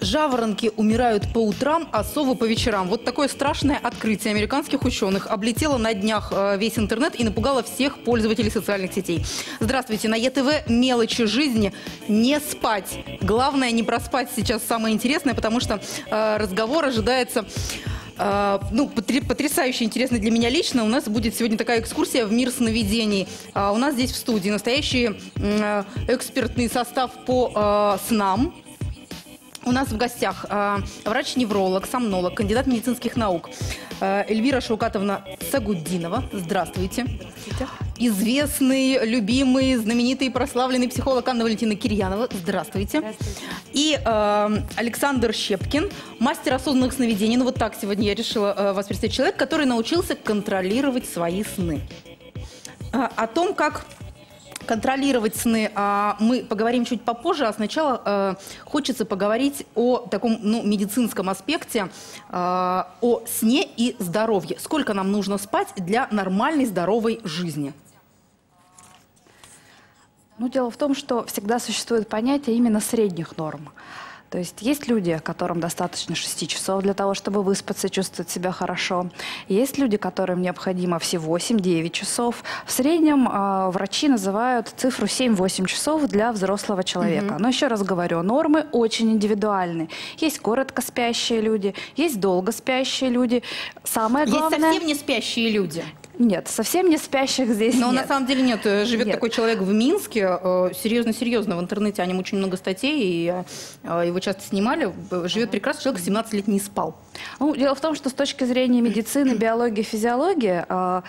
Жаворонки умирают по утрам, а совы по вечерам. Вот такое страшное открытие американских ученых облетело на днях весь интернет и напугало всех пользователей социальных сетей. Здравствуйте, на ЕТВ «Мелочи жизни». Не спать. Главное не проспать сейчас самое интересное, потому что разговор ожидается... потрясающе интересно для меня лично. У нас будет сегодня такая экскурсия в мир сновидений. У нас здесь в студии настоящий экспертный состав по снам. У нас в гостях врач-невролог, сомнолог, кандидат медицинских наук Эльвира Шаукатовна Сагуддинова. Здравствуйте. Здравствуйте. Известный, любимый, знаменитый, прославленный психолог Анна Валентина Кирьянова. Здравствуйте. Здравствуйте. И Александр Щепкин, мастер осознанных сновидений. Ну вот так сегодня я решила вас представить. Человек, который научился контролировать свои сны. О том, как контролировать сны мы поговорим чуть попозже, а сначала хочется поговорить о таком медицинском аспекте, о сне и здоровье. Сколько нам нужно спать для нормальной здоровой жизни? Дело в том, что всегда существует понятие именно средних норм. То есть люди, которым достаточно 6 часов для того, чтобы выспаться и чувствовать себя хорошо. Есть люди, которым необходимо все 8-9 часов. В среднем врачи называют цифру 7-8 часов для взрослого человека. Но еще раз говорю, нормы очень индивидуальны. Есть коротко спящие люди, есть долго спящие люди. Самое главное... Есть совсем не спящие люди. Нет, совсем не спящих здесь нет. Но на самом деле нет. Живет такой человек в Минске, серьезно, в интернете о нем очень много статей, и его часто снимали. Живет прекрасно, человек 17 лет не спал. Дело в том, что с точки зрения медицины, биологии, физиологии,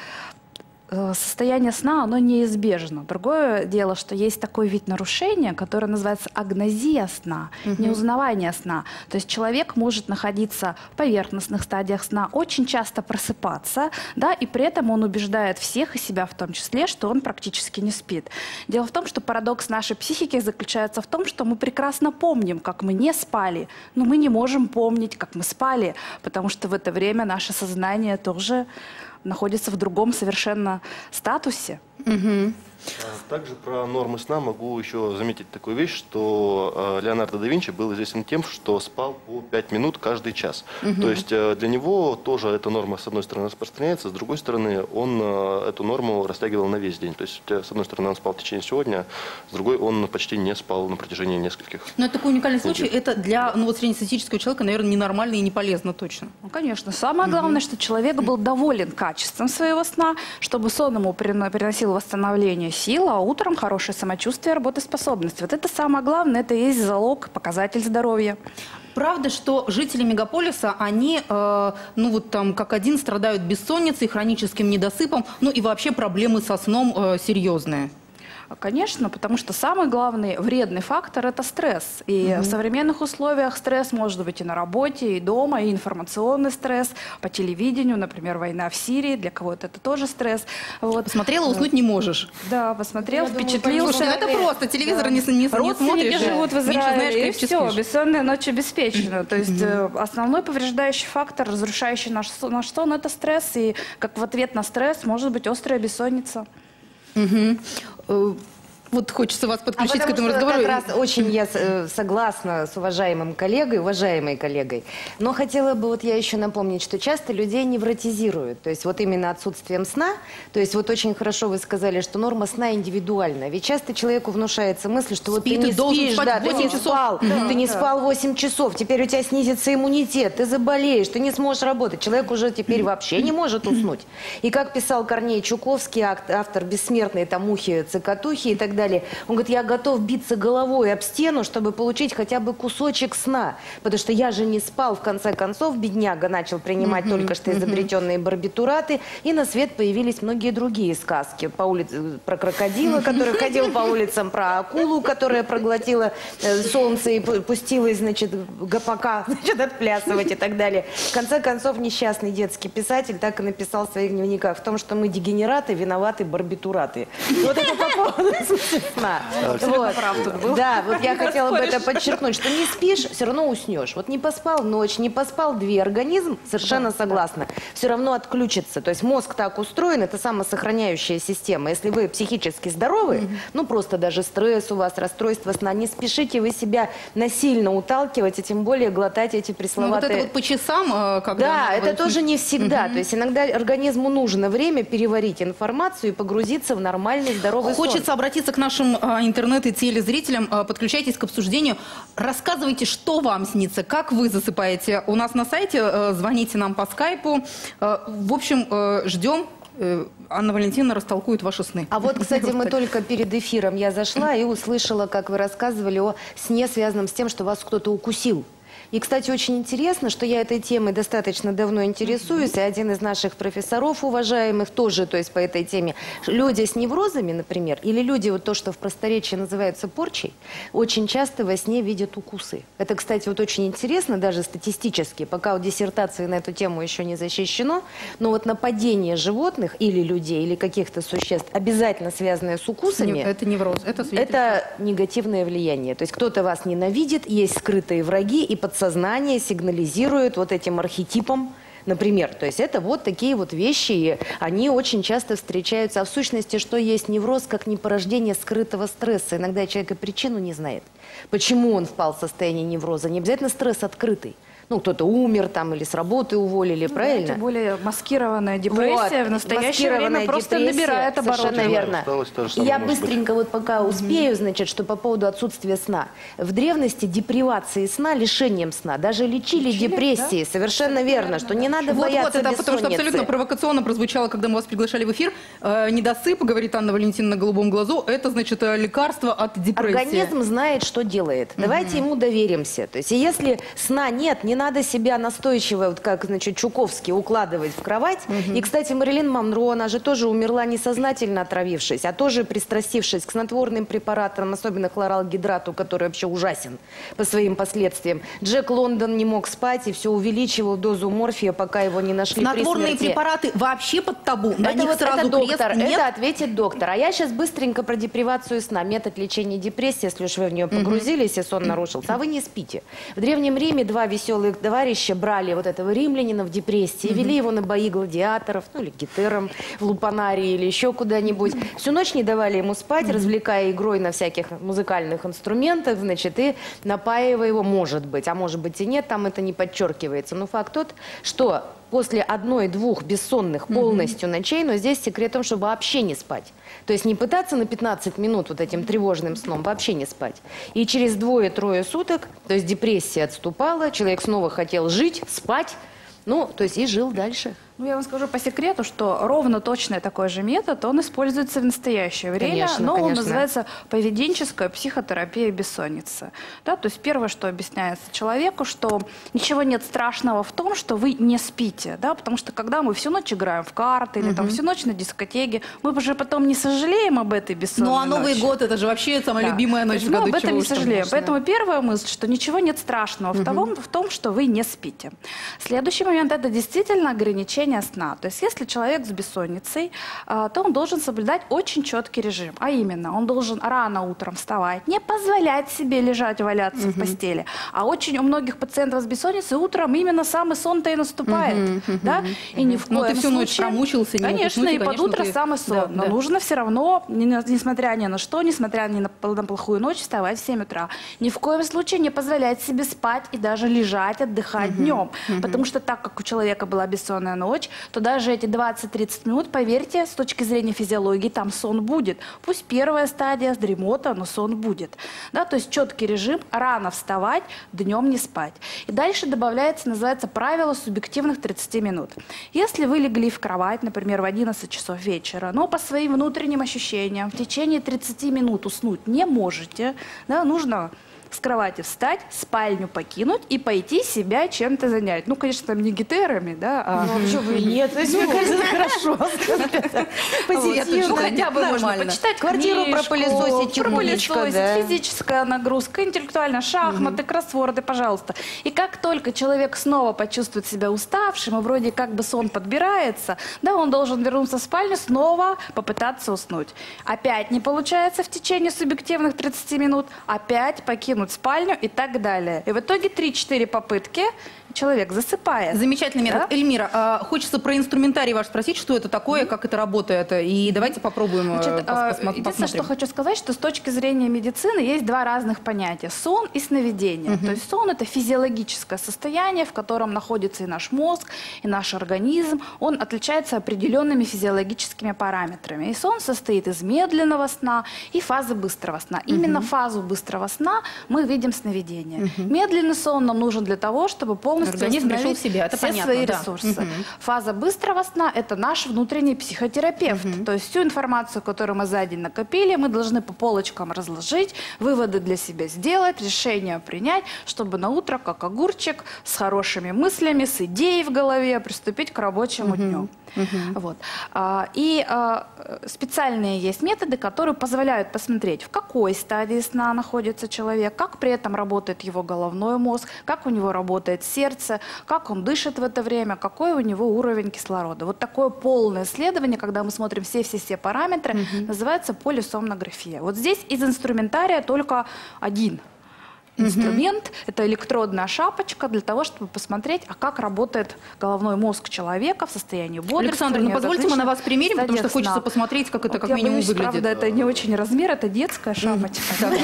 состояние сна, оно неизбежно. Другое дело, что есть такой вид нарушения, который называется агнозия сна, неузнавание сна. То есть человек может находиться в поверхностных стадиях сна, очень часто просыпаться, да, и при этом он убеждает всех, и себя в том числе, что он практически не спит. Дело в том, что парадокс нашей психики заключается в том, что мы прекрасно помним, как мы не спали, но мы не можем помнить, как мы спали, потому что в это время наше сознание тоже находится в другом совершенно статусе. Также про нормы сна могу еще заметить такую вещь, что Леонардо да Винчи был известен тем, что спал по 5 минут каждый час. То есть для него тоже эта норма с одной стороны распространяется, с другой стороны он эту норму растягивал на весь день. То есть с одной стороны он спал в течение всего дня, с другой он почти не спал на протяжении нескольких. Но это такой уникальный случай, это для среднестатистического человека, наверное, ненормально и не полезно точно. Конечно. Самое главное, что человек был доволен качеством своего сна, чтобы сон ему приносил восстановление сил, а утром хорошее самочувствие, работоспособность. Вот это самое главное, это и есть залог, показатель здоровья. Правда, что жители мегаполиса, они, как один, страдают бессонницей, хроническим недосыпом, и вообще проблемы со сном серьезные? Конечно, потому что самый главный вредный фактор – это стресс. И в современных условиях стресс может быть и на работе, и дома, и информационный стресс, по телевидению, например, война в Сирии, для кого-то это тоже стресс. Посмотрела, уснуть не можешь. Да, посмотрел, впечатлился. Слушай, это просто, телевизор не смотришь. Родственники живут в Израиле, и все, спишь. бессонная ночь обеспечена. То есть основной повреждающий фактор, разрушающий наш сон – это стресс. И как в ответ на стресс может быть острая бессонница. Вот хочется вас подключить к этому разговору. Как раз очень я согласна с уважаемой коллегой. Но хотела бы я еще напомнить, что часто людей невротизируют. То есть вот именно отсутствием сна. То есть вот очень хорошо вы сказали, что норма сна индивидуальна. Ведь часто человеку внушается мысль, что вот ты не спишь, ты не спал 8 часов, теперь у тебя снизится иммунитет, ты заболеешь, ты не сможешь работать. Человек уже теперь вообще не может уснуть. И как писал Корней Чуковский, автор бессмертной «Мухи, цикатухи» и так далее, он говорит, я готов биться головой об стену, чтобы получить хотя бы кусочек сна. Потому что я же не спал, в конце концов, бедняга начал принимать только что изобретенные барбитураты, и на свет появились многие другие сказки. Про крокодила, который ходил по улицам, про акулу, которая проглотила солнце и пустилась, гопака, отплясывать и так далее. В конце концов, несчастный детский писатель так и написал в своих дневниках в том, что мы дегенераты, виноваты барбитураты. Вот это по поводу депривации сна. Абсолютно прав тут был. Да, вот я хотела бы это подчеркнуть, что не спишь, все равно уснешь. Вот не поспал ночь, не поспал 2, организм, совершенно согласна, все равно отключится. То есть мозг так устроен, это самосохраняющая система. Если вы психически здоровы, ну просто даже стресс у вас, расстройство сна, не спешите вы себя насильно уталкивать, и тем более глотать эти Ну, вот пресловутые... это вот по часам, когда... Да, надо это уснуть. тоже не всегда. То есть иногда организму нужно время переварить информацию и погрузиться в нормальный здоровый сон. Хочется обратиться к нашим интернет- и телезрителям. Подключайтесь к обсуждению. Рассказывайте, что вам снится, как вы засыпаете. У нас на сайте, звоните нам по скайпу. В общем, ждем. Анна Валентиновна растолкует ваши сны. А вот, кстати, мы только перед эфиром я зашла и услышала, как вы рассказывали о сне, связанном с тем, что вас кто-то укусил. И, кстати, очень интересно, что я этой темой достаточно давно интересуюсь, и один из наших профессоров уважаемых тоже, то есть по этой теме, люди с неврозами, например, или люди, вот то, что в просторечии называется порчей, очень часто во сне видят укусы. Это, кстати, вот очень интересно, даже статистически, пока у диссертации на эту тему еще не защищено, но вот нападение животных или людей, или каких-то существ, обязательно связанное с укусами, Это невроз, это свидетельство. это негативное влияние. То есть кто-то вас ненавидит, есть скрытые враги, и подсознание сигнализирует вот этим архетипом, например. То есть это вот такие вот вещи, и они очень часто встречаются. А в сущности, что есть невроз, как не порождение скрытого стресса. Иногда человек и причину не знает, почему он впал в состояние невроза. Не обязательно стресс открытый. Ну, кто-то умер там или с работы уволили, правильно? Тем более маскированная депрессия в настоящее время просто депрессия, набирает обороты. совершенно верно. Усталость та же самая Я может быть. быстренько вот пока успею, значит, что по поводу отсутствия сна. В древности депривацией сна, лишением сна, даже лечили депрессии. да? Совершенно верно, что не надо Вот, бояться это потому что абсолютно бессонницы. провокационно прозвучало, когда мы вас приглашали в эфир. Недосып, говорит Анна Валентиновна на голубом глазу, это значит лекарство от депрессии. Организм знает, что делает. Давайте ему доверимся. То есть, и если сна нет, не надо себя настойчиво, вот как, значит, Чуковский, укладывать в кровать. И, кстати, Мэрилин Монро, она же тоже умерла несознательно отравившись, а тоже пристрастившись к снотворным препаратам, особенно хлоралгидрату, который вообще ужасен по своим последствиям. Джек Лондон не мог спать и все увеличивал дозу морфия, пока его не нашли при Снотворные смерти. препараты вообще под табу. На Это них вот сразу это крест. доктор, Нет? это ответит доктор. А я сейчас быстренько про депривацию сна. Метод лечения депрессии, если уж вы в нее погрузились, и сон нарушился. А вы не спите. В Древнем Риме 2 веселых товарища брали вот этого римлянина в депрессии, вели его на бои гладиаторов, ну или гетером в Лупанарии или еще куда-нибудь. Всю ночь не давали ему спать, развлекая игрой на всяких музыкальных инструментах, значит, и напаивая его, может быть, а может быть и нет, там это не подчеркивается. Но факт тот, что после 1-2 бессонных полностью ночей, но здесь секрет в том, что вообще не спать. То есть не пытаться на 15 минут вот этим тревожным сном, вообще не спать. И через 2-3 суток, то есть депрессия отступала, человек снова хотел жить, спать, ну, то есть и жил дальше. Ну, я вам скажу по секрету, что ровно точно такой же метод, он используется в настоящее время, Конечно, но он конечно. называется поведенческая психотерапия бессонницы. Да, то есть первое, что объясняется человеку, что ничего нет страшного в том, что вы не спите, да, потому что когда мы всю ночь играем в карты или там всю ночь на дискотеке, мы уже потом не сожалеем об этой бессонной Ну а Новый ночи. год, это же вообще самая Да. любимая То ночь есть в мы году. об этом чего не уж там. сожалеем. конечно. Поэтому первая мысль, что ничего нет страшного в том, что вы не спите. Следующий момент – это действительно ограничение сна. То есть если человек с бессонницей, то он должен соблюдать очень четкий режим. А именно, он должен рано утром вставать, не позволять себе лежать, валяться в постели. А очень у многих пациентов с бессонницей утром именно самый сон-то и наступает. Да? И ни в Ну, коем ты всю ночь случае- промучился, не мог Конечно, уснуть, и и, под конечно, утро ты- самый сон. Да, Но да. нужно все равно, несмотря ни на что, несмотря ни на плохую ночь, вставать в 7 утра. Ни в коем случае не позволять себе спать и даже лежать, отдыхать днем. Потому что так как у человека была бессонная ночь, то даже эти 20-30 минут, поверьте, с точки зрения физиологии, там сон будет. Пусть первая стадия, дремота, но сон будет. Да, то есть четкий режим, рано вставать, днем не спать. И дальше добавляется, называется, правило субъективных 30 минут. Если вы легли в кровать, например, в 11 часов вечера, но по своим внутренним ощущениям в течение 30 минут уснуть не можете, да, нужно с кровати встать, спальню покинуть и пойти себя чем-то занять. Ну, конечно, там не гитерами, да, а... Ну, почему бы и нет? То есть, мне кажется, это хорошо. Позитивно. Ну, хотя бы можно почитать квартиру, книжку, пропылесосить тихонечко, да. физическая нагрузка, интеллектуальная, шахматы, кроссворды, пожалуйста. И как только человек снова почувствует себя уставшим, и вроде как бы сон подбирается, да, он должен вернуться в спальню, снова попытаться уснуть. Опять не получается в течение субъективных 30 минут, опять покинуть спальню и так далее. И в итоге 3-4 попытки человек засыпает. Замечательный метод. Да? Эльмира, хочется про инструментарий ваш спросить, что это такое, как это работает. И давайте попробуем Единственное, что хочу сказать, что с точки зрения медицины есть два разных понятия. Сон и сновидение. То есть сон – это физиологическое состояние, в котором находится и наш мозг, и наш организм. Он отличается определенными физиологическими параметрами. И сон состоит из медленного сна и фазы быстрого сна. Именно фазу быстрого сна мы видим в сновидении. Медленный сон нам нужен для того, чтобы полностью организм пришел в себя, это все понятно, свои да. ресурсы. Фаза быстрого сна – это наш внутренний психотерапевт. То есть всю информацию, которую мы за день накопили, мы должны по полочкам разложить, выводы для себя сделать, решения принять, чтобы на утро, как огурчик, с хорошими мыслями, с идеей в голове приступить к рабочему дню. Вот. И специальные есть методы, которые позволяют посмотреть, в какой стадии сна находится человек, как при этом работает его головной мозг, как у него работает сердце, как он дышит в это время, какой у него уровень кислорода. Вот такое полное исследование, когда мы смотрим все параметры, называется полисомнография. Вот здесь из инструментария только один инструмент, это электродная шапочка для того, чтобы посмотреть, а как работает головной мозг человека в состоянии бодрствования. Александр, ну позвольте мы на вас примерим, потому что хочется сна. посмотреть, как это Вот как я минимум боюсь, выглядит. правда, это не очень размер, это детская шапочка.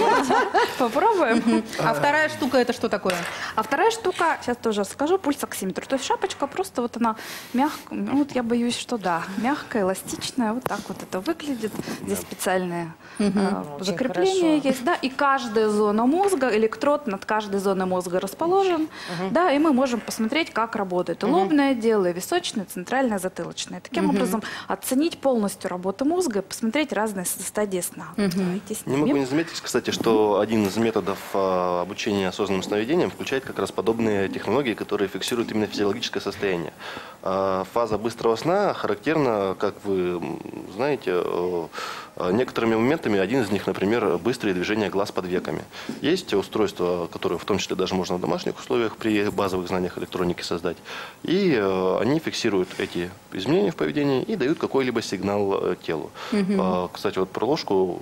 Попробуем. А вторая штука это что такое? А вторая штука, сейчас тоже скажу, пульсоксиметр. То есть шапочка просто вот она мягкая, ну вот я боюсь, что да, мягкая, эластичная, вот так вот это выглядит. Здесь специальные закрепления есть, да, и каждая зона мозга, электрод над каждой зоной мозга расположен, да, и мы можем посмотреть, как работает и лобное отдел, и височное, центральное, затылочное. Таким образом оценить полностью работу мозга и посмотреть разные стадии сна. Давайте Не могу снимем. не заметить, кстати, что один из методов обучения осознанным сновидениям включает как раз подобные технологии, которые фиксируют именно физиологическое состояние. Фаза быстрого сна характерна, как вы знаете, некоторыми моментами. Один из них, например, быстрые движения глаз под веками. Есть устройства, которые в том числе даже можно в домашних условиях при базовых знаниях электроники создать. И они фиксируют эти изменения в поведении и дают какой-либо сигнал телу. Кстати, вот про ложку,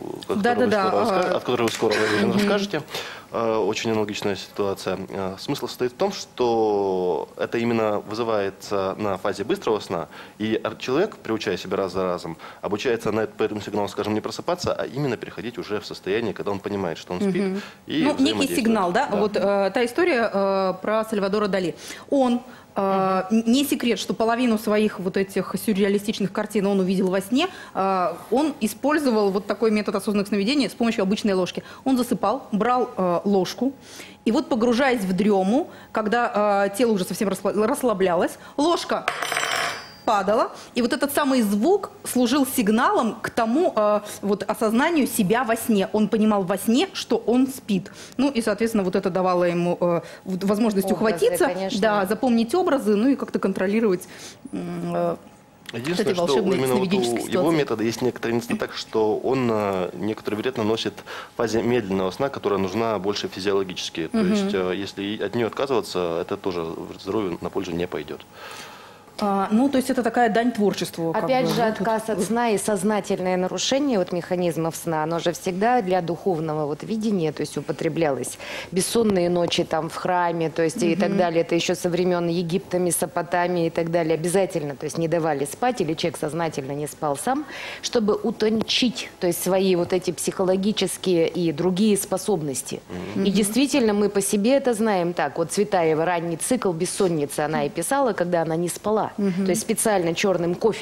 от которой вы скоро расскажете. Очень аналогичная ситуация. Смысл состоит в том, что это именно вызывается на фазе быстрого сна, и человек, приучая себя раз за разом, обучается по этому сигналу, скажем, не просыпаться, а именно переходить уже в состояние, когда он понимает, что он спит. И ну, некий сигнал, да? Вот та история про Сальвадора Дали. Он не секрет, что половину своих вот этих сюрреалистичных картин он увидел во сне. Он использовал вот такой метод осознанных сновидений с помощью обычной ложки. Он засыпал, брал ложку, и вот погружаясь в дрему, когда тело уже совсем расслаблялось, ложка падала, и вот этот самый звук служил сигналом к тому вот осознанию себя во сне. Он понимал во сне, что он спит. Ну и, соответственно, вот это давало ему возможность ухватиться, да, запомнить образы, ну и как-то контролировать единственное, что именно вот у его метода есть некоторый недостаток, что он некоторый вред наносит фазе медленного сна, которая нужна больше физиологически. То есть, если от нее отказываться, это тоже здоровью на пользу не пойдет. Ну, то есть это такая дань творчеству. Опять же, отказ от сна и сознательное нарушение вот механизмов сна, оно же всегда для духовного вот видения, то есть употреблялось. Бессонные ночи там в храме, то есть и так далее, это еще со времен Египта, Месопотамии и так далее, обязательно, то есть не давали спать, или человек сознательно не спал сам, чтобы утончить, то есть свои вот эти психологические и другие способности. И действительно, мы по себе это знаем так, вот Цветаева ранний цикл бессонницы, она и писала, когда она не спала. То есть специально черным кофе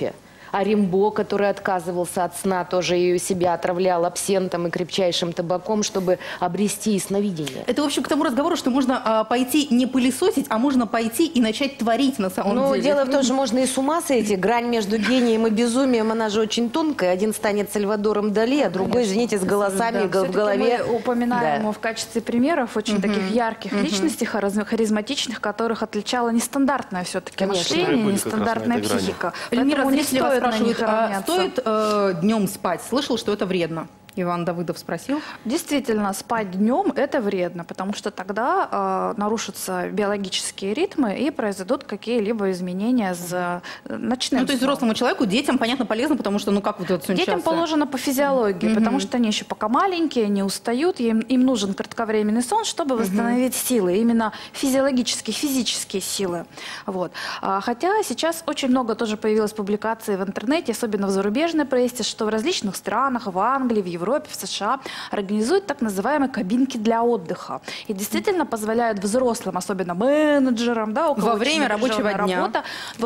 А Римбо, который отказывался от сна, тоже и себя отравлял абсентом и крепчайшим табаком, чтобы обрести сновидение. Это, в общем, к тому разговору, что можно пойти не пылесосить, а можно пойти и начать творить на самом деле. Но дело в том, что можно и с ума сойти. Грань между гением и безумием, она же очень тонкая. Один станет Сальвадором Дали, а другой, извините, с голосами в голове. Мы упоминаем в качестве примеров очень таких ярких личностей, харизматичных, которых отличало нестандартное все-таки мышление, нестандартная психика. Эльмира Поэтому не Зрителева стоит на них спрашивает, равняться. стоит днем спать? Слышал, что это вредно? Иван Давыдов спросил. Действительно, спать днем это вредно, потому что тогда нарушатся биологические ритмы и произойдут какие-либо изменения с ночным Ну, то есть сном. взрослому человеку, детям, понятно, полезно, потому что, ну, как вот это все Детям положено по физиологии, потому что они еще пока маленькие, не устают, им нужен кратковременный сон, чтобы восстановить силы, именно физические силы. Вот. Хотя сейчас очень много тоже появилось публикаций в интернете, особенно в зарубежной прессе, что в различных странах, в Англии, в Европе, в США организуют так называемые кабинки для отдыха. И действительно позволяют взрослым, особенно менеджерам, да, у кого Во время напряженная рабочего дня. работа,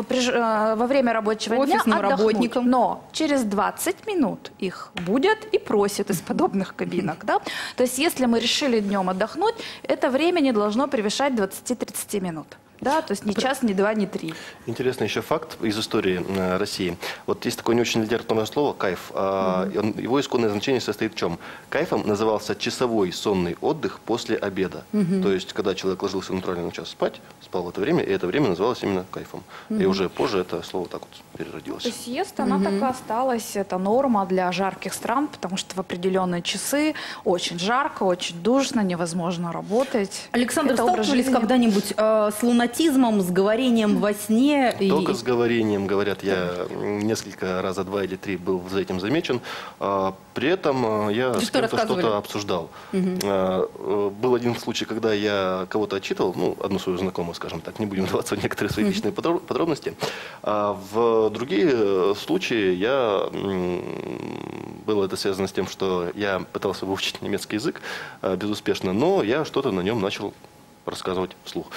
во время рабочего дня Офисным отдохнуть. работникам. Но через 20 минут их будет и просят из подобных кабинок. Да? То есть если мы решили днем отдохнуть, это время не должно превышать 20-30 минут. Да, то есть ни час, ни два, ни три. Интересный еще факт из истории России. Вот есть такое не очень литературное слово «кайф». Его исконное значение состоит в чем? Кайфом назывался часовой сонный отдых после обеда. То есть, когда человек ложился натурально на час спать, спал в это время, и это время называлось именно кайфом. И уже позже это слово так вот переродилось. То есть сиеста, она так и осталась, это норма для жарких стран, потому что в определенные часы очень жарко, очень душно, невозможно работать. Александр, Это образ сталкивались жизни. когда-нибудь с лунатизмом, с говорением во сне? Только с говорением, говорят, я несколько раза, 2 или 3 был за этим замечен. При этом я Ты с что кем-то рассказывали? что-то обсуждал. Был один случай, когда я кого-то отчитывал, ну, одну свою знакомую, скажем так, не будем вдаваться в некоторые свои личные подробности. В другие случаи было это связано с тем, что я пытался выучить немецкий язык безуспешно, но я что-то на нем начал рассказывать вслух.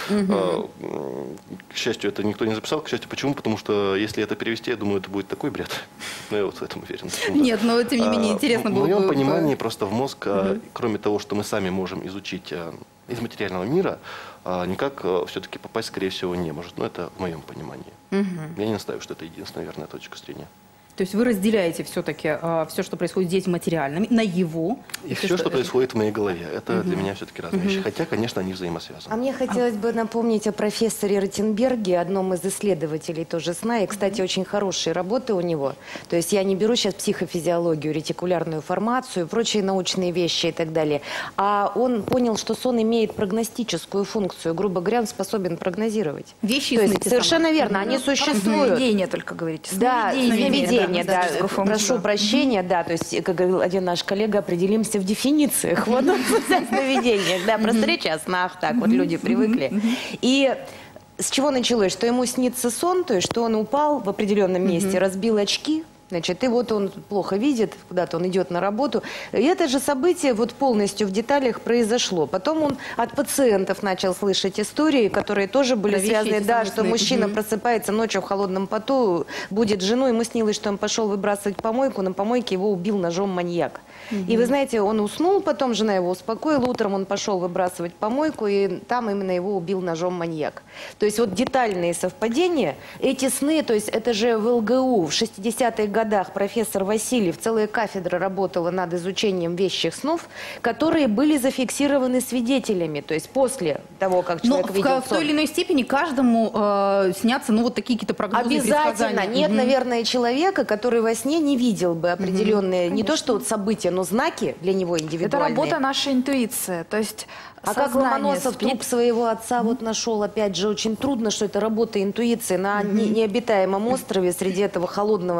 К счастью, это никто не записал. К счастью, почему? Потому что если это перевести, я думаю, это будет такой бред. Но я вот в этом уверен. Нет, но тем не менее интересно было бы. В моем бы... понимании просто в мозг, кроме того, что мы сами можем изучить из материального мира, никак все-таки попасть, скорее всего, не может. Но это в моем понимании. Я не настаиваю, что это единственная верная точка зрения. То есть вы разделяете все-таки все, что происходит здесь материальным, наяву. И все, что происходит в моей голове. Это для меня все-таки разные вещи. Хотя, конечно, они взаимосвязаны. А мне хотелось бы напомнить о профессоре Ротенберге, одном из исследователей тоже сна. И, кстати, очень хорошие работы у него. То есть я не беру сейчас психофизиологию, ретикулярную формацию, прочие научные вещи и так далее. А он понял, что сон имеет прогностическую функцию. Грубо говоря, он способен прогнозировать. Вещи и То сны есть те совершенно самые. верно, они существуют. Сновидение только говорите. Да, сновидение, да. функцию. Прошу прощения, да, то есть, как говорил один наш коллега, определимся в дефинициях. Вот он в сновидениях, да, просто речь о снах, так вот люди привыкли. И с чего началось? Что ему снится сон, то есть, что он упал в определенном месте, разбил очки. Значит, и вот он плохо видит, куда-то он идет на работу. И это же событие вот полностью в деталях произошло. Потом он от пациентов начал слышать истории, которые тоже были Про вещи связаны, эти да, самые что сны. мужчина просыпается ночью в холодном поту, будет жену, ему снилось, что он пошел выбрасывать помойку, на помойке его убил ножом маньяк. И вы знаете, он уснул, потом жена его успокоила, утром он пошел выбрасывать помойку, и там именно его убил ножом маньяк. То есть вот детальные совпадения, эти сны, то есть это же в ЛГУ в 60-х годах профессор Васильев, целая кафедра работала над изучением вещих снов, которые были зафиксированы свидетелями, то есть после того, как Но человек видел в сон. той или иной степени каждому снятся, ну, вот такие какие-то прогнозы, Обязательно. предсказания. Нет, наверное, человека, который во сне не видел бы определенные, не то что вот события, но знаки для него Это индивидуальные. работа нашей интуиции. То есть А как сознание Ломоносов спит. труп своего отца вот нашел, опять же, очень трудно, что это работа интуиции на необитаемом острове среди этого холодного океана.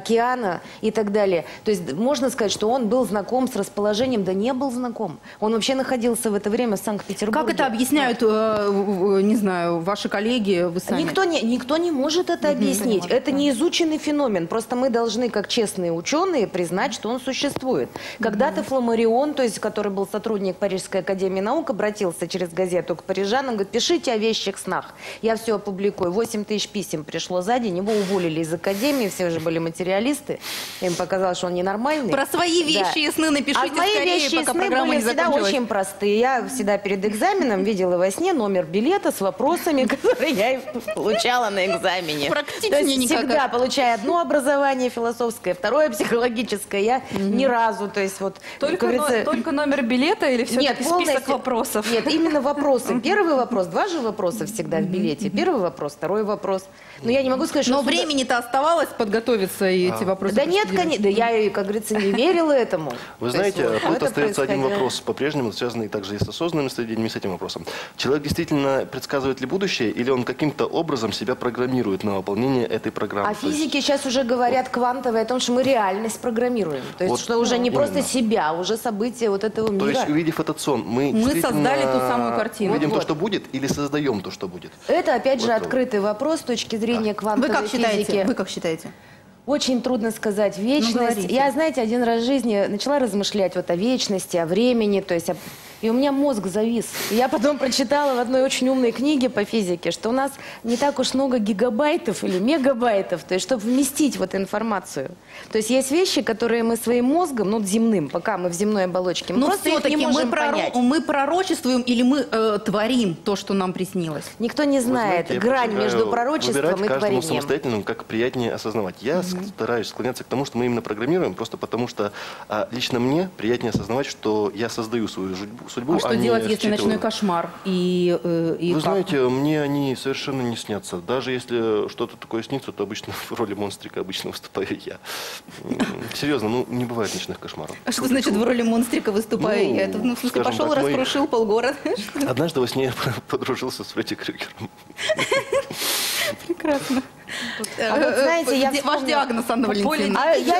океана и так далее. То есть можно сказать, что он был знаком с расположением, да не был знаком. Он вообще находился в это время в Санкт-Петербурге. Как это объясняют, не знаю, ваши коллеги, вы сами? Никто не может это объяснить. Это не изученный феномен. Просто мы должны, как честные ученые, признать, что он существует. Когда-то Фламарион, то есть, который был сотрудник Парижской академии наук, обратился через газету к парижанам, говорит, пишите о вещих снах. Я все опубликую. 8 тысяч писем пришло за день. Его уволили из академии, все уже были материалисты. Им показалось, что он ненормальный. Про свои вещи и сны напишите мои скорее, вещи пока и сны программа были не всегда закончилась. очень простые. Я всегда перед экзаменом видела во сне номер билета с вопросами, которые я получала на экзамене. Практичнее никак. Всегда получая одно образование философское, второе психологическое. Я ни разу, то есть вот... Только номер билета или все-таки список вопросов? Нет, именно вопросы. Первый вопрос, два же вопроса всегда в билете. Первый вопрос, второй вопрос. Но я не могу сказать, что... Но времени-то оставалось подготовиться и эти вопросы. Да нет, конечно, да я, как говорится, не верила этому. Вы знаете, тут остается один вопрос по-прежнему, связанный также и с осознанным сновидением, и с этим вопросом. Человек действительно предсказывает ли будущее, или он каким-то образом себя программирует на выполнение этой программы? А физики сейчас уже говорят квантовые о том, что мы реальность программируем. То есть, Вот что уже не именно. просто себя, а уже события вот этого мира. То есть, увидев этот сон, мы создали ту самую картину. видим Вот. то, что будет, или создаем то, что будет? Это, опять же, Вот. открытый вопрос с точки зрения квантовой Вы как считаете? физики. Вы как считаете? Очень трудно сказать. Вечность. говорите. Я, знаете, один раз в жизни начала размышлять вот о вечности, о времени, то есть и у меня мозг завис. И я потом прочитала в одной очень умной книге по физике, что у нас не так уж много гигабайтов или мегабайтов, то есть чтобы вместить вот информацию. То есть есть вещи, которые мы своим мозгом, ну земным, пока мы в земной оболочке, мы Но просто их все-таки не можем понять. мы пророчествуем или мы творим то, что нам приснилось? Никто не Вы знает знаете, я грань предлагаю между пророчеством выбирать и каждому творением. самостоятельно, как приятнее осознавать. Я стараюсь склоняться к тому, что мы именно программируем, просто потому что лично мне приятнее осознавать, что я создаю свою судьбу, А что не делать, если считываю. ночной кошмар? И Вы как? знаете, мне они совершенно не снятся. Даже если что-то такое снится, то обычно в роли монстрика обычно выступаю я. Серьезно, не бывает ночных кошмаров. А что значит в роли монстрика выступаю? Ну, я? Это, в смысле, скажем пошел и так, раскрушил полгорода? Однажды во сне я подружился с Фредди Крюгером. Прекрасно. А вот знаете, я Ваш вспомнила- диагноз, Анна Валентиновна.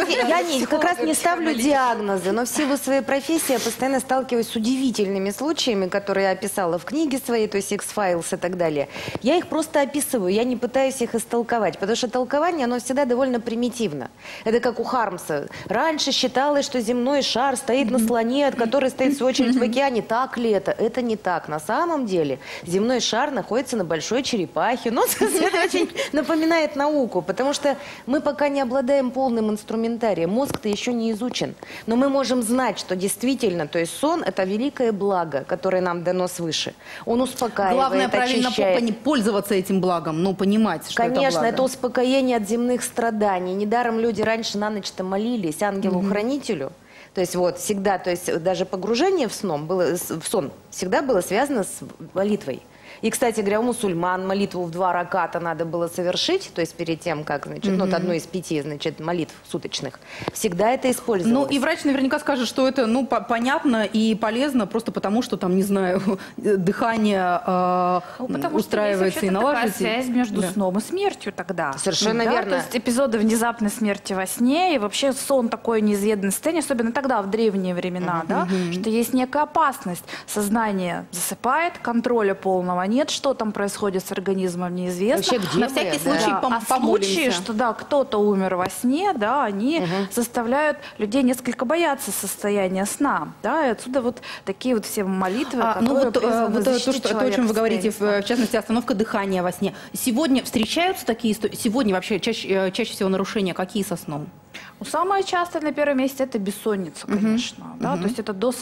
Я как раз не ставлю диагнозы, но в силу своей профессии я постоянно сталкиваюсь с удивительными случаями, которые я описала в книге своей, то есть X-Files и так далее. Я их просто описываю, я не пытаюсь их истолковать, потому что толкование, оно всегда довольно примитивно. Это как у Хармса. Раньше считалось, что земной шар стоит на слоне, который стоит в свою очередь в океане. Так ли это? Это не так. На самом деле земной шар находится на большой черепахе. Но это очень напоминает науку, потому что мы пока не обладаем полным инструментарием. Мозг-то еще не изучен. Но мы можем знать, что действительно, то есть сон – это великое благо, которое нам дано свыше. Он успокаивает, Главное правильно очищает. пользоваться этим благом, но понимать, что Конечно, это это благо. успокоение от земных страданий. Недаром люди раньше на ночь-то молились ангелу-хранителю. То есть вот всегда, то есть даже погружение в сон всегда было связано с молитвой. И, кстати говоря, у мусульман молитву в 2 раката надо было совершить, то есть перед тем, как, значит, ну, это одну из 5, значит, молитв суточных. Всегда это использовалось. Ну, и врач наверняка скажет, что это, понятно и полезно, просто потому что, там, не знаю, дыхание устраивается и налаживается. Такая связь между сном и смертью тогда. Совершенно Да, верно. То есть эпизоды внезапной смерти во сне, и вообще сон такое неизведанное состояние, особенно тогда, в древние времена, да, что есть некая опасность. Сознание засыпает, контроля полного нет, что там происходит с организмом, неизвестно. Вообще, где На мы? всякий Да. случай А помолимся. случаи, что да, кто-то умер во сне, да, они заставляют людей несколько бояться состояния сна, да, и отсюда вот такие вот все молитвы, которые призваны защитить то, о человека чем вы в говорите, состоянии в частности, остановка дыхания во сне. Сегодня встречаются такие истории? Сегодня вообще чаще всего нарушения какие со сном? Ну, самое частое на первом месте это бессонница, конечно. Да? То есть это до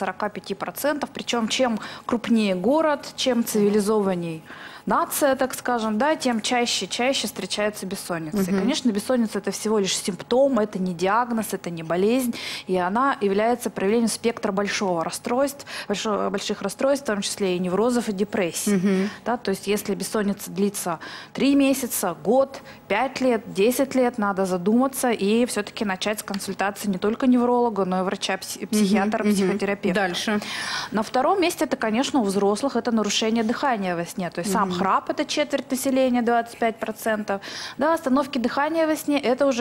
40-45%. Причем чем крупнее город, чем цивилизованней нация, так скажем, да, тем чаще встречается бессонница. И, конечно, бессонница – это всего лишь симптом, это не диагноз, это не болезнь, и она является проявлением спектра больших расстройств, в том числе и неврозов, и депрессий. Да? То есть если бессонница длится 3 месяца, год, 5 лет, 10 лет, надо задуматься и все-таки начать с консультации не только невролога, но и врача, психиатра, психотерапевта. Дальше. На втором месте это, конечно, у взрослых это нарушение дыхания во сне. То есть сам Храп – это четверть населения, 25%. Да, остановки дыхания во сне – это уже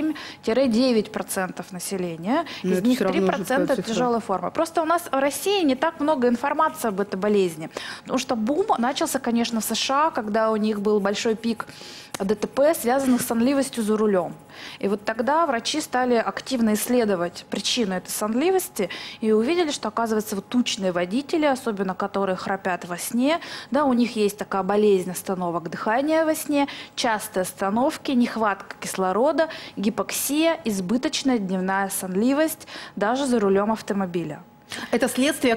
7-9% населения. Но Из это них всё равно 3% цифра. тяжелая форма. Просто у нас в России не так много информации об этой болезни. Потому что бум начался, конечно, в США, когда у них был большой пик ДТП, связанных с сонливостью за рулем. И вот тогда врачи стали активно исследовать причину этой сонливости и увидели, что, оказывается, вот тучные водители, особенно которые храпят во сне, да, у них есть такая болезнь остановок дыхания во сне, частые остановки, нехватка кислорода, гипоксия, избыточная дневная сонливость даже за рулем автомобиля. Это следствие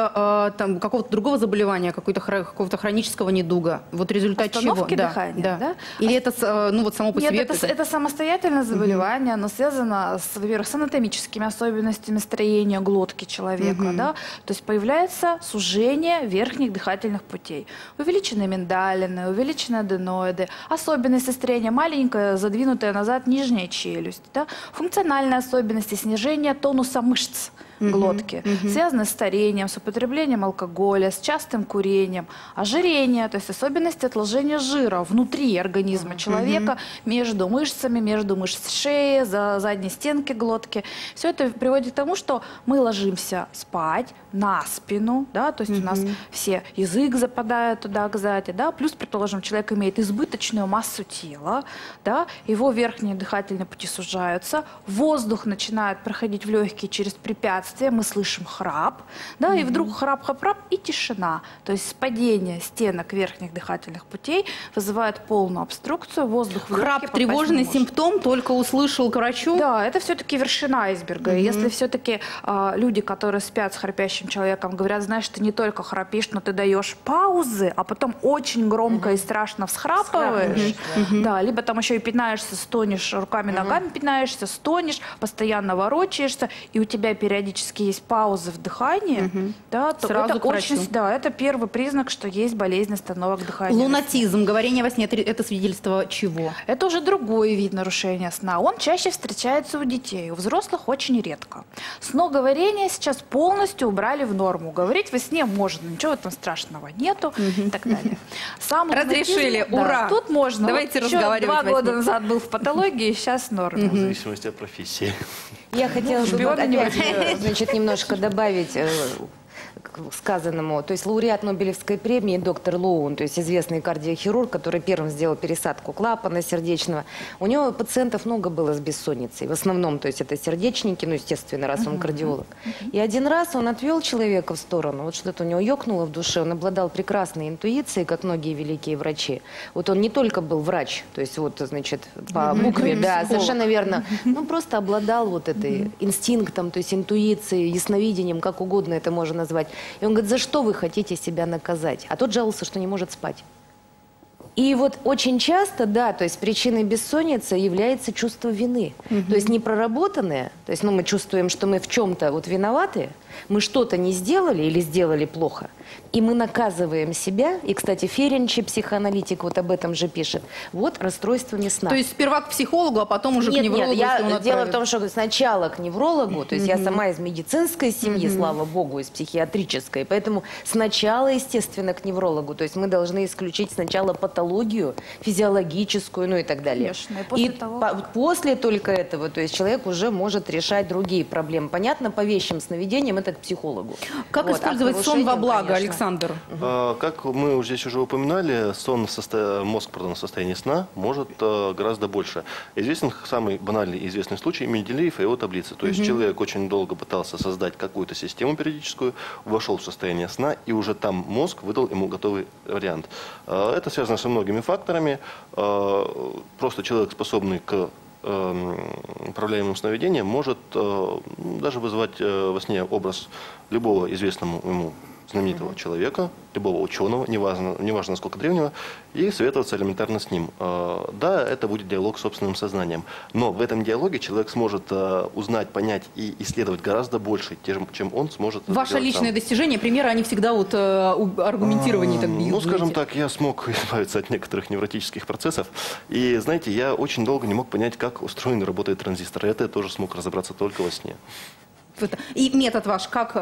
какого-то другого заболевания, какого-то хронического недуга. Вот результат Остановки чего? дыхания, да? Или это само по Нет, себе? это самостоятельное заболевание, оно связано, во-первых, с анатомическими особенностями строения глотки человека. Да? То есть появляется сужение верхних дыхательных путей. Увеличенные миндалины, увеличенные аденоиды, особенности строения, маленькая, задвинутая назад нижняя челюсть. Да? Функциональные особенности, снижение тонуса мышц глотки, связаны с старением, с употреблением алкоголя, с частым курением, ожирение, то есть особенности отложения жира внутри организма человека, между мышцами, между мышц шеи, за задней стенки глотки. Все это приводит к тому, что мы ложимся спать на спину, да, то есть у нас все язык западает туда сзади, да, плюс, предположим, человек имеет избыточную массу тела, да, его верхние дыхательные пути сужаются, воздух начинает проходить в легкие через препятствия, мы слышим храп, да, и вдруг храп-храп-храп и тишина. То есть падение стенок верхних дыхательных путей вызывает полную обструкцию, воздух в легкие Храп попасть тревожный не может. симптом, только услышал к врачу? Да, это все-таки вершина айсберга. И если все-таки люди, которые спят с храпящим человеком, говорят, знаешь, ты не только храпишь, но ты даешь паузы, а потом очень громко и страшно всхрапываешь, да, либо там еще и пятнаешься, стонешь, руками, ногами пятнаешься, стонешь, постоянно ворочаешься, и у тебя периодически есть паузы в дыхании, да, то Сразу это к врачу. да, это первый признак, что есть болезнь остановок дыхания. Лунатизм, говорение во сне, это свидетельство чего? Это уже другой вид нарушения сна. Он чаще встречается у детей, у взрослых очень редко. Сноговорение сейчас полностью убрали в норму. Говорить во сне можно, ничего в этом страшного нету и так далее. Сам Разрешили, лунатизм, да, ура! тут можно. Давайте Вот еще разговаривать 2 во года сне. назад был в патологии, сейчас в норме. В зависимости от профессии. Я хотела бы шпионы не опять, значит, немножко добавить к сказанному. То есть лауреат Нобелевской премии доктор Лоун, то есть известный кардиохирург, который первым сделал пересадку клапана сердечного. У него пациентов много было с бессонницей. В основном, то есть это сердечники, ну, естественно, раз он кардиолог. И один раз он отвел человека в сторону, вот что-то у него ёкнуло в душе, он обладал прекрасной интуицией, как многие великие врачи. Вот он не только был врач, то есть вот, значит, по букве, да, совершенно верно, но просто обладал вот этой инстинктом, то есть интуицией, ясновидением, как угодно это можно назвать. И он говорит, за что вы хотите себя наказать? А тот жаловался, что не может спать. И вот очень часто, да, то есть причиной бессонницы является чувство вины. То есть непроработанное, то есть мы чувствуем, что мы в чем-то вот виноваты, мы что-то не сделали или сделали плохо, и мы наказываем себя. И, кстати, Ференчи, психоаналитик, вот об этом же пишет. Вот расстройствами сна. То есть сперва к психологу, а потом уже к неврологу? если он Дело в отправит. том, что сначала к неврологу, то есть я сама из медицинской семьи, слава богу, из психиатрической, поэтому сначала, естественно, к неврологу. То есть мы должны исключить сначала патологию физиологическую, ну и так далее. Конечно, и после того- после только этого, то есть человек уже может решать другие проблемы. Понятно, по вещим сновидениям это к психологу. Как Вот, а использовать к сон во нарушениям, благо, конечно. Александр? Как мы здесь уже упоминали, мозг в состоянии сна может гораздо больше. Известен самый банальный известный случай Менделеев и его таблицы. То есть человек очень долго пытался создать какую-то систему периодическую, вошел в состояние сна, и уже там мозг выдал ему готовый вариант. Это связано со многими факторами. Просто человек, способный к управляемым сновидением, может даже вызывать во сне образ любого известного ему знаменитого человека, любого ученого, неважно насколько древнего, и советоваться элементарно с ним. Да, это будет диалог с собственным сознанием, но в этом диалоге человек сможет узнать, понять и исследовать гораздо больше, чем он сможет это Ваше сделать личное сам. достижение, примеры, они всегда вот аргументированнее так бьют. Ну, скажем знаете. так, я смог избавиться от некоторых невротических процессов. И, знаете, я очень долго не мог понять, как устроен и работает транзистор. Это я тоже смог разобраться только во сне. И метод ваш, как,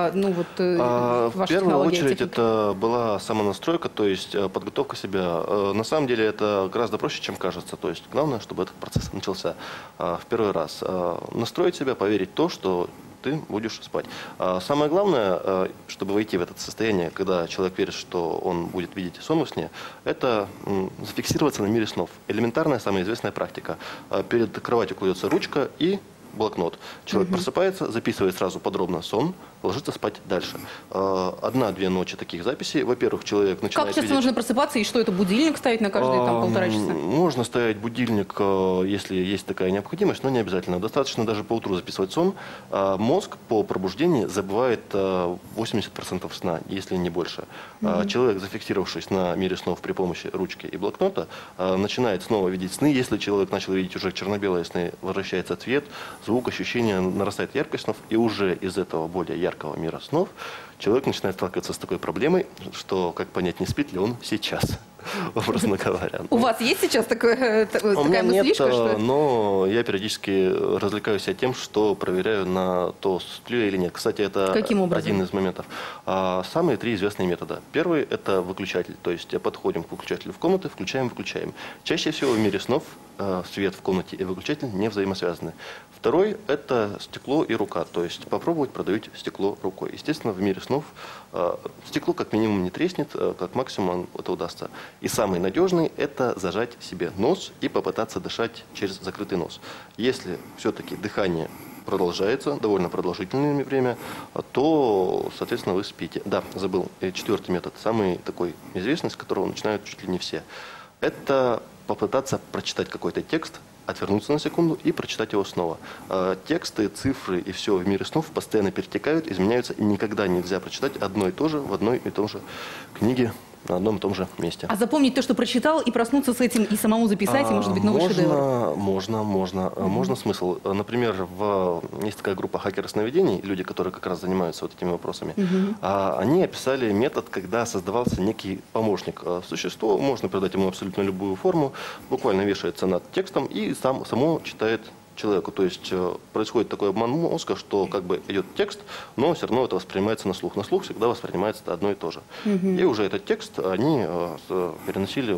В ваша первую технология, очередь техника? это была самонастройка, то есть подготовка себя. На самом деле это гораздо проще, чем кажется. То есть главное, чтобы этот процесс начался в первый раз. Настроить себя, поверить в то, что ты будешь спать. Самое главное, чтобы войти в это состояние, когда человек верит, что он будет видеть сон во сне, это зафиксироваться на мире снов. Элементарная, самая известная практика. Перед кроватью кладется ручка и блокнот. Человек просыпается, записывает сразу подробно сон, ложится спать дальше. 1-2 ночи таких записей. Во-первых, человек начинает Как часто видеть... нужно просыпаться, и что это, будильник ставить на каждые полтора часа? Можно ставить будильник, если есть такая необходимость, но не обязательно. Достаточно даже по утру записывать сон. Мозг по пробуждении забывает 80% сна, если не больше. Человек, зафиксировавшись на мире снов при помощи ручки и блокнота, начинает снова видеть сны. Если человек начал видеть уже черно-белые сны, возвращается цвет, звук, ощущение, нарастает яркость снов, и уже из этого более яркого мира снов человек начинает сталкиваться с такой проблемой, что как понять, не спит ли он сейчас, образно говоря. У вас есть сейчас такая мыслишка? Нет, но я периодически развлекаюсь себя тем, что проверяю на то, сплю я или нет. Кстати, это один из моментов. Самые 3 известные метода. Первый – это выключатель. То есть подходим к выключателю в комнате, включаем. Чаще всего в мире снов свет в комнате и выключатель не взаимосвязаны. Второй – это стекло и рука. То есть попробовать продавить стекло рукой. Естественно, в мире снов стекло как минимум не треснет, как максимум это удастся. И самый надежный – это зажать себе нос и попытаться дышать через закрытый нос. Если все-таки дыхание продолжается довольно продолжительное время, то, соответственно, вы спите. Да, забыл. 4-й метод, самый такой известный, с которого начинают чуть ли не все. Это попытаться прочитать какой-то текст, отвернуться на секунду и прочитать его снова. Тексты, цифры и все в мире снов постоянно перетекают, изменяются, и никогда нельзя прочитать одно и то же в одной и том же книге на одном и том же месте. А запомнить то, что прочитал, и проснуться с этим, и самому записать, и, может быть, новый шедевр? Можно смысл. Например, есть такая группа «Хакеры сновидений», люди, которые как раз занимаются вот этими вопросами. Они описали метод, когда создавался некий помощник. Существо, можно придать ему абсолютно любую форму, буквально вешается над текстом и само читает человеку. То есть происходит такой обман мозга, что как бы идет текст, но все равно это воспринимается на слух. На слух всегда воспринимается одно и то же. И уже этот текст они переносили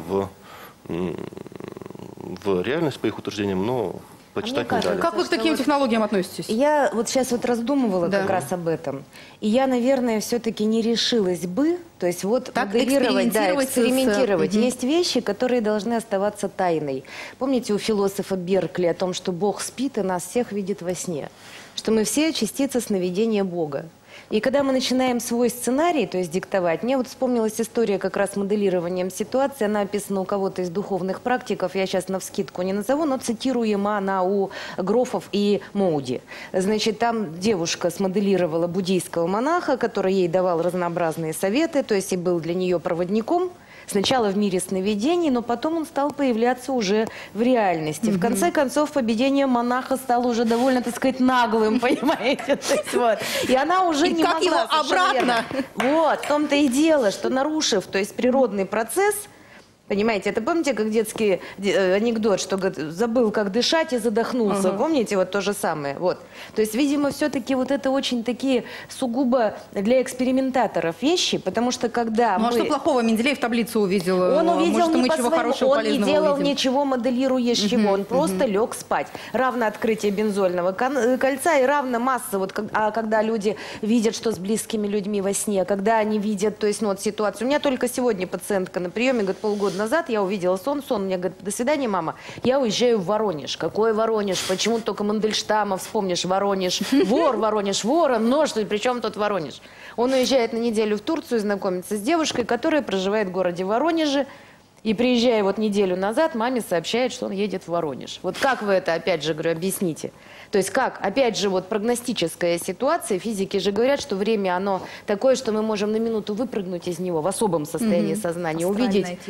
в реальность по их утверждениям, но почитать не дали. Как вы к таким технологиям относитесь? Я вот сейчас вот раздумывала как раз об этом. И я, наверное, все-таки не решилась бы, то есть вот так моделировать, экспериментировать. Есть вещи, которые должны оставаться тайной. Помните у философа Беркли о том, что Бог спит и нас всех видит во сне? Что мы все частицы сновидения Бога. И когда мы начинаем свой сценарий, то есть диктовать, мне вот вспомнилась история как раз с моделированием ситуации. Она описана у кого-то из духовных практиков, я сейчас навскидку не назову, но цитируема она у Грофов и Моуди. Значит, там девушка смоделировала буддийского монаха, который ей давал разнообразные советы, то есть и был для нее проводником. Сначала в мире сновидений, но потом он стал появляться уже в реальности. В конце концов, поведение монаха стало уже довольно, так сказать, наглым, понимаете? То есть, вот. И она уже не могла... Как его обратно? Вот, в том-то и дело, что нарушив, то есть природный процесс, понимаете, это помните, как детский анекдот, что забыл, как дышать и задохнулся. Помните, вот то же самое. Вот. То есть, видимо, все-таки вот это очень такие сугубо для экспериментаторов вещи, потому что когда а что плохого Менделеев таблицу увидел? Он увидел Может, не по-своему, он не делал ничего моделирующего, он просто лег спать. Равно открытие бензольного кольца и равно масса. Вот, когда люди видят, что с близкими людьми во сне, когда они видят, то есть, ну, вот ситуацию. У меня только сегодня пациентка на приеме, говорит, полгода назад я увидела сон, мне говорит, до свидания, мама, я уезжаю в Воронеж. Какой Воронеж? Почему только Мандельштама вспомнишь? Воронеж, вор, Воронеж, ворон, нож, при чем тут Воронеж? Он уезжает на неделю в Турцию, знакомится с девушкой, которая проживает в городе Воронеже, и приезжая вот неделю назад, маме сообщает, что он едет в Воронеж. Вот как вы это, опять же, говорю, объясните? То есть как, опять же, вот прогностическая ситуация, физики же говорят, что время оно такое, что мы можем на минуту выпрыгнуть из него в особом состоянии сознания, увидеть... тело.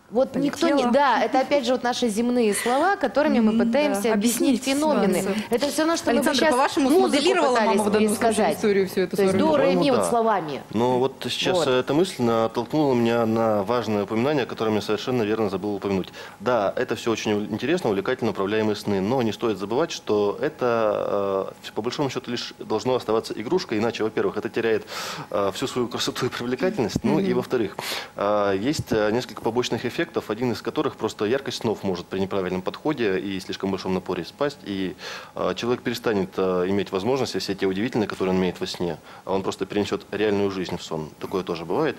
Вот никто полетела. не... Да, это опять же вот наши земные слова, которыми мы пытаемся да, объяснить объяснить феномены. ситуацию. Это все равно, что мы бы Александр, сейчас по-вашему, музыку смоделировала мама пытались в данном случае пересказать. историю всю эту То есть свою до, ре, По-моему, ми вот да. словами. Но вот сейчас Вот. эта мысль натолкнула меня на важное упоминание, которое я совершенно верно забыл упомянуть. Да, это все очень интересно, увлекательно, управляемые сны, но не стоит забывать, что это, по большому счету, лишь должно оставаться игрушкой, иначе, во-первых, это теряет всю свою красоту и привлекательность, ну и, во-вторых, есть несколько побочных эффектов, один из которых просто яркость снов может при неправильном подходе и слишком большом напоре спасть, и человек перестанет иметь возможности все те удивительные, которые он имеет во сне, а он просто перенесет реальную жизнь в сон. Такое тоже бывает.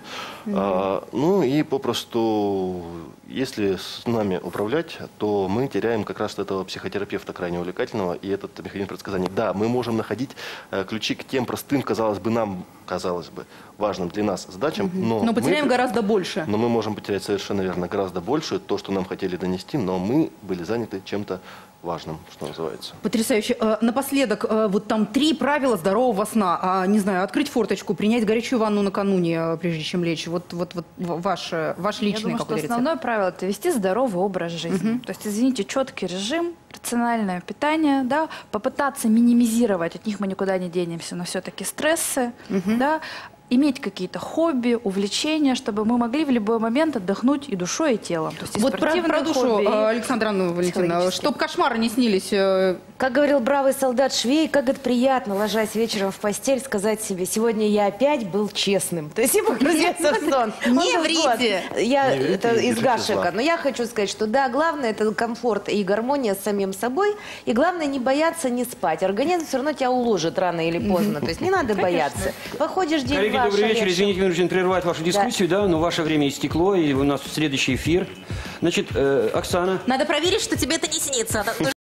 Ну и попросту, если с нами управлять, то мы теряем как раз этого психотерапевта крайне увлекательного и этот механизм предсказаний. Да, мы можем находить ключи к тем простым, казалось бы, важным для нас задачам, Но потеряем гораздо больше. но мы можем потерять совершенно верно гораздо больше, то, что нам хотели донести, но мы были заняты чем-то важным, что называется. Потрясающе. Напоследок, вот там 3 правила здорового сна. Не знаю, открыть форточку, принять горячую ванну накануне, прежде чем лечь. Вот ваш Я личный думаю, что какой рецепт. основное правило – это вести здоровый образ жизни. То есть, извините, четкий режим, рациональное питание, да, попытаться минимизировать, от них мы никуда не денемся, но все-таки стрессы, да, иметь какие-то хобби, увлечения, чтобы мы могли в любой момент отдохнуть и душой, и телом. То есть и Вот про спортивные душу, хобби, и Александра Валентиновна, психологические. чтоб кошмары не снились. Как говорил бравый солдат Швей, как это приятно, ложась вечером в постель, сказать себе: сегодня я опять был честным. То есть и погрузиться в сон. Не Он врите. вот. Я, Не врите это и из держите Гашека. зла. Но я хочу сказать, что да, главное это комфорт и гармония с самим собой. И главное не бояться не спать. Организм все равно тебя уложит рано или поздно. То есть не надо бояться. Походишь день-два. Коллеги, добрый вечер. шалишь. Извините, вынужден прервать вашу дискуссию, да, но ваше время истекло, и у нас следующий эфир. Значит, Оксана. Надо проверить, что тебе это не снится.